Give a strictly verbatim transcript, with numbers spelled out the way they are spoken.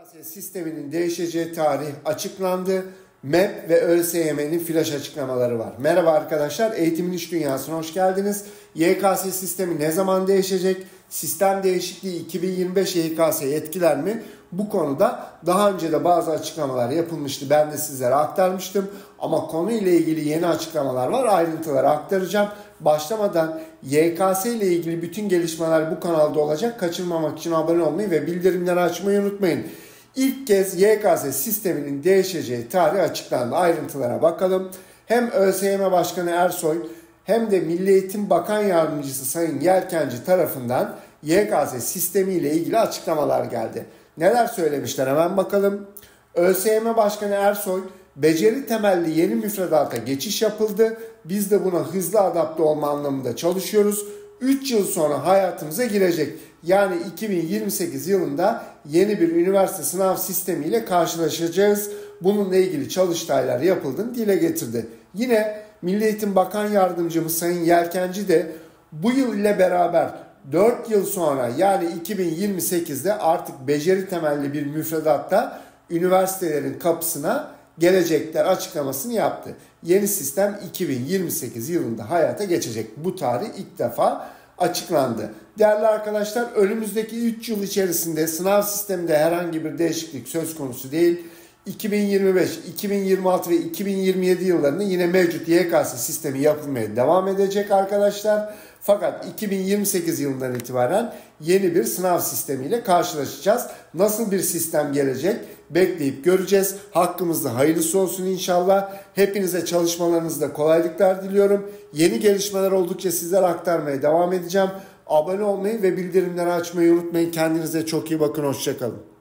Y K S sisteminin değişeceği tarih açıklandı. M E P ve ÖSYM'nin flash açıklamaları var. Merhaba arkadaşlar, Eğitimin İş Dünyası'na hoş geldiniz. Y K S sistemi ne zaman değişecek? Sistem değişikliği iki bin yirmi beş Y K S'yi etkiler mi? Bu konuda daha önce de bazı açıklamalar yapılmıştı. Ben de sizlere aktarmıştım. Ama konuyla ilgili yeni açıklamalar var. Ayrıntıları aktaracağım. Başlamadan Y K S ile ilgili bütün gelişmeler bu kanalda olacak. Kaçırmamak için abone olmayı ve bildirimleri açmayı unutmayın. İlk kez Y K S sisteminin değişeceği tarih açıklandı. Ayrıntılara bakalım. Hem ÖSYM Başkanı Ersoy hem de Milli Eğitim Bakan Yardımcısı Sayın Yelkenci tarafından Y K S sistemi ile ilgili açıklamalar geldi. Neler söylemişler hemen bakalım. ÖSYM Başkanı Ersoy, beceri temelli yeni müfredata geçiş yapıldı. Biz de buna hızlı adapte olma anlamında çalışıyoruz. üç yıl sonra hayatımıza girecek. Yani iki bin yirmi sekiz yılında yeni bir üniversite sınav sistemiyle karşılaşacağız. Bununla ilgili çalıştaylar yapıldığını dile getirdi. Yine Milli Eğitim Bakan Yardımcımız Sayın Yelkenci de bu yıl ile beraber dört yıl sonra yani iki bin yirmi sekizde artık beceri temelli bir müfredatta üniversitelerin kapısına gelecekler açıklamasını yaptı. Yeni sistem iki bin yirmi sekiz yılında hayata geçecek. Bu tarih ilk defa açıklandı. Değerli arkadaşlar, önümüzdeki üç yıl içerisinde sınav sisteminde herhangi bir değişiklik söz konusu değil. iki bin yirmi beş, iki bin yirmi altı ve iki bin yirmi yedi yıllarında yine mevcut Y K S sistemi yapılmaya devam edecek arkadaşlar. Fakat iki bin yirmi sekiz yılından itibaren yeni bir sınav sistemiyle karşılaşacağız. Nasıl bir sistem gelecek? Bekleyip göreceğiz. Hakkımızda hayırlısı olsun inşallah. Hepinize çalışmalarınızda kolaylıklar diliyorum. Yeni gelişmeler oldukça sizlere aktarmaya devam edeceğim. Abone olmayı ve bildirimleri açmayı unutmayın. Kendinize çok iyi bakın. Hoşça kalın.